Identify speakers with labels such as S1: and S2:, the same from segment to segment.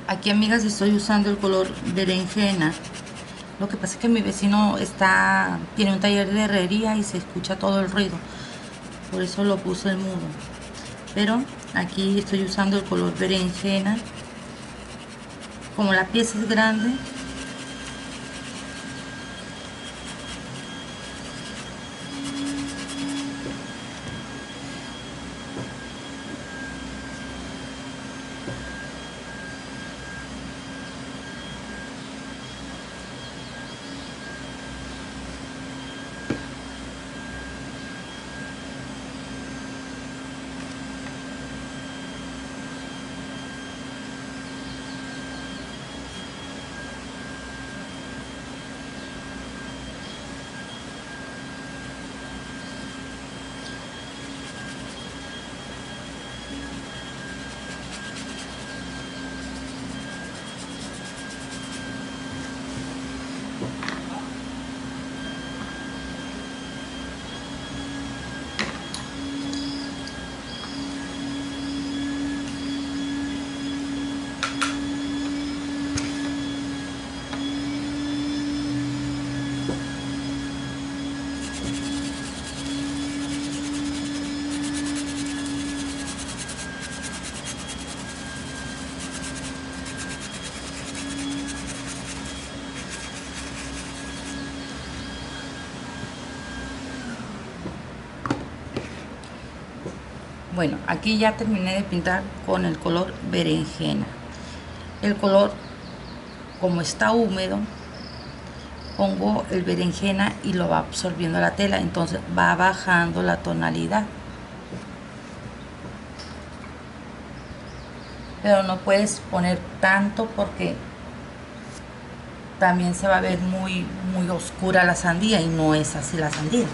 S1: Aquí, amigas, estoy usando el color berenjena. Lo que pasa es que mi vecino tiene un taller de herrería y se escucha todo el ruido. Por eso lo puse en mudo. Pero aquí estoy usando el color berenjena. Como la pieza es grande, bueno, aquí ya terminé de pintar con el color berenjena. El color, como está húmedo, pongo el berenjena y lo va absorbiendo la tela, entonces va bajando la tonalidad. Pero no puedes poner tanto porque también se va a ver muy oscura la sandía y no es así la sandía.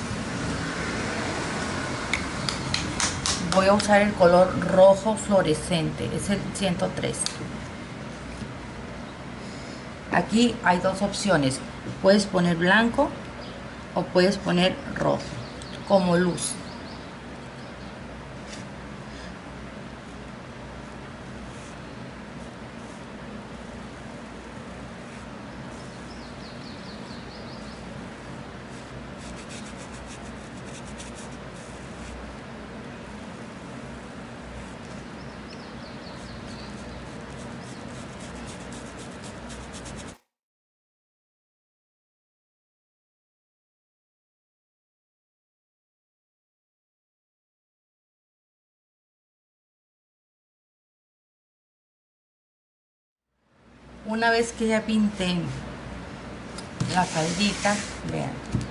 S1: Voy a usar el color rojo fluorescente, es el 103. Aquí hay dos opciones, puedes poner blanco o puedes poner rojo como luz. Una vez que ya pinté la faldita, vean,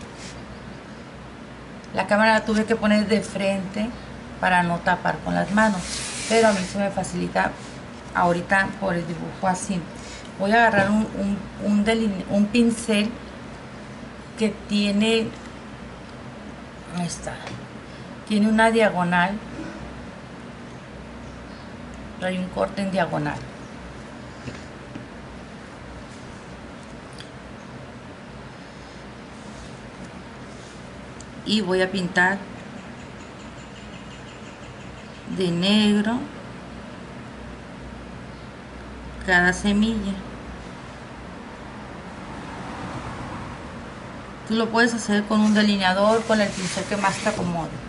S1: la cámara la tuve que poner de frente para no tapar con las manos, pero a mí se me facilita ahorita por el dibujo así. Voy a agarrar un pincel que tiene, ahí está, tiene una diagonal, hay un corte en diagonal. Y voy a pintar de negro cada semilla. Tú lo puedes hacer con un delineador, con el pincel que más te acomode.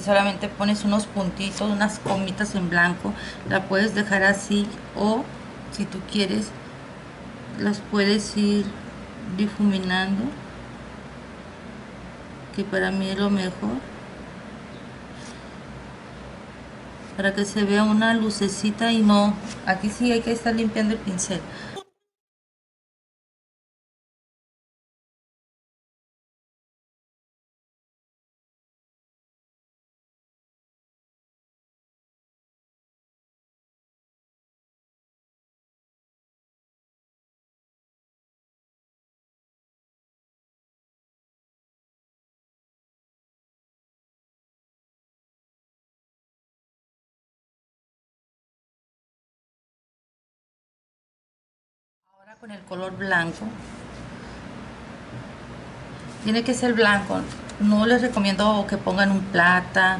S1: solamente pones unos puntitos, unas comitas en blanco. La puedes dejar así, o si tú quieres las puedes ir difuminando, que para mí es lo mejor, para que se vea una lucecita. Y no, aquí sí hay que estar limpiando el pincel. Ahora con el color blanco, tiene que ser blanco. No les recomiendo que pongan un plata,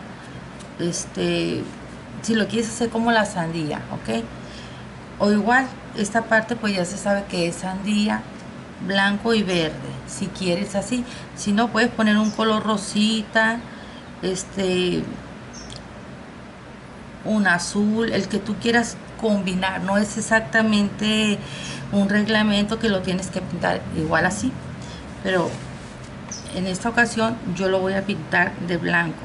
S1: si lo quieres hacer como la sandía, ok. O igual, esta parte pues ya se sabe que es sandía, blanco y verde, si quieres así. Si no, puedes poner un color rosita, un azul, el que tú quieras combinar. No es exactamente un reglamento que lo tienes que pintar igual así, pero en esta ocasión yo lo voy a pintar de blanco.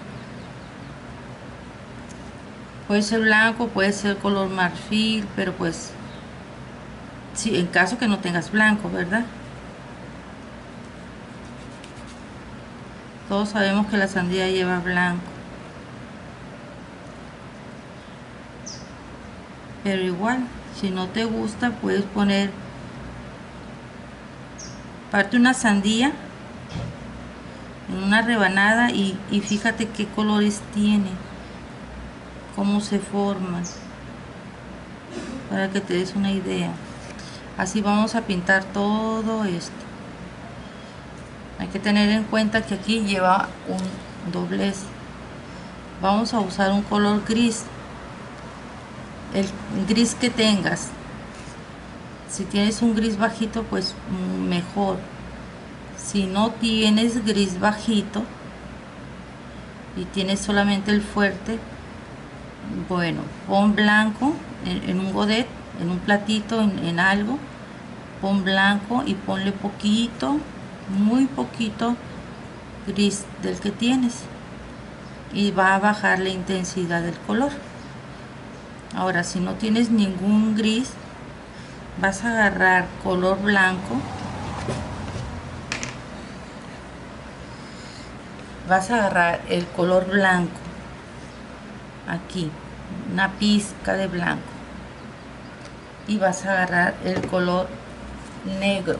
S1: Puede ser blanco, puede ser color marfil, pero pues sí, en caso que no tengas blanco, ¿verdad? Todos sabemos que la sandía lleva blanco, pero igual, si no te gusta, puedes poner parte una sandía en una rebanada y fíjate qué colores tiene, cómo se forman, para que te des una idea. Así vamos a pintar todo esto. Hay que tener en cuenta que aquí lleva un doblez. Vamos a usar un color gris, el gris que tengas. Si tienes un gris bajito, pues mejor. Si no tienes gris bajito y tienes solamente el fuerte, bueno, pon blanco en un godet, en un platito, en algo. Pon blanco y ponle poquito, muy poquito gris del que tienes, y va a bajar la intensidad del color. Ahora, si no tienes ningún gris, vas a agarrar color blanco, vas a agarrar el color blanco aquí, una pizca de blanco, y vas a agarrar el color negro.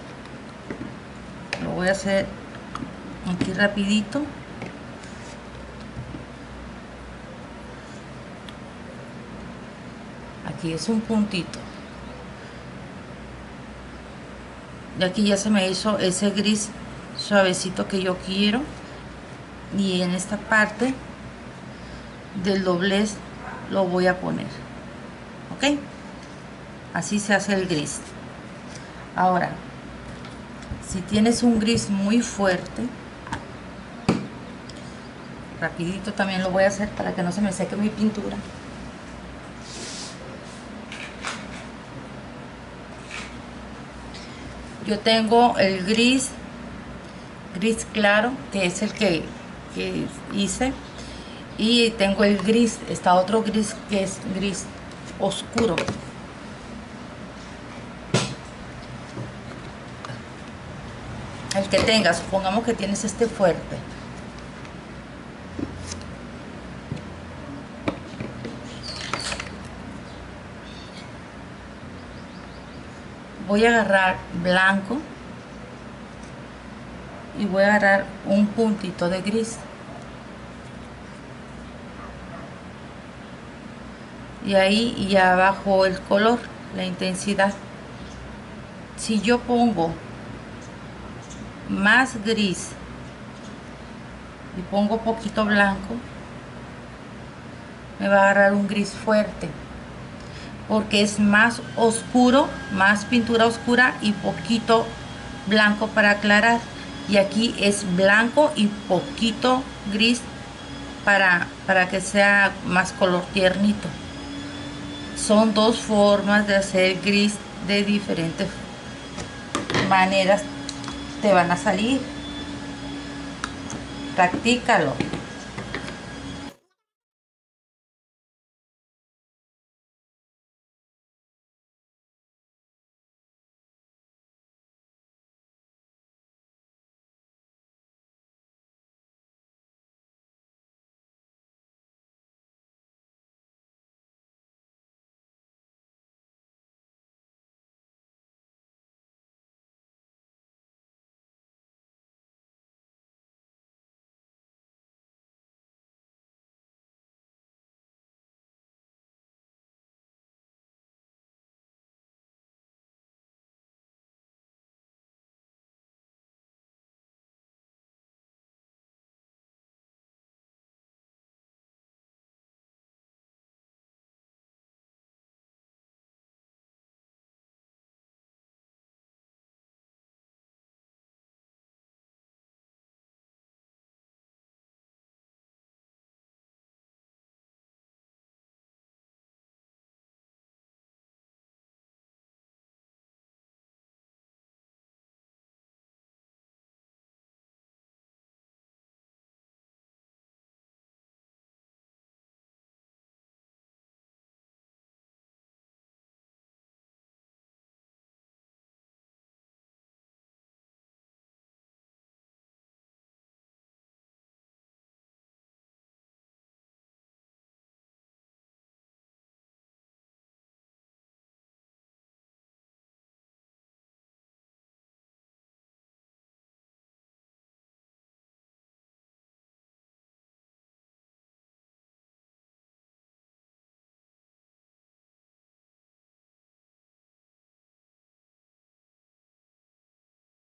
S1: Lo voy a hacer aquí rapidito. Aquí es un puntito, y aquí ya se me hizo ese gris suavecito que yo quiero. Y en esta parte del doblez lo voy a poner, ok. Así se hace el gris. Ahora, si tienes un gris muy fuerte, rapidito también lo voy a hacer para que no se me seque mi pintura. Yo tengo el gris claro, que es el que hice, y tengo el gris, está otro gris que es gris oscuro. El que tengas, supongamos que tienes este fuerte. Voy a agarrar blanco y voy a agarrar un puntito de gris, y ahí ya bajó el color, la intensidad. Si yo pongo más gris y pongo poquito blanco, me va a agarrar un gris fuerte, porque es más oscuro, más pintura oscura y poquito blanco para aclarar. Y aquí es blanco y poquito gris para que sea más color tiernito. Son dos formas de hacer gris de diferentes maneras te van a salir. Practícalo.